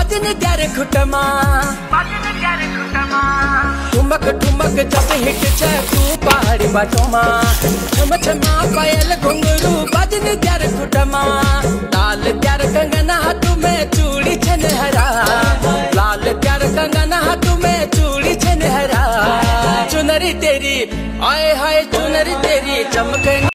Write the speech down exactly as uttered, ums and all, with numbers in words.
बाजन त्यारे खुटमा ठुमक ठुमक जब हिट छे तू पहाड़ी बाटोमा छम छमा पायल घुंगरू बाजन त्यारे खुटमा लाल त्यार कंगना हाथ में चूड़ी छनहरा लाल त्यार कंगना हाथ में चूड़ी छनहरा चुनरी तेरी आए हाय चुनरी तेरी चमक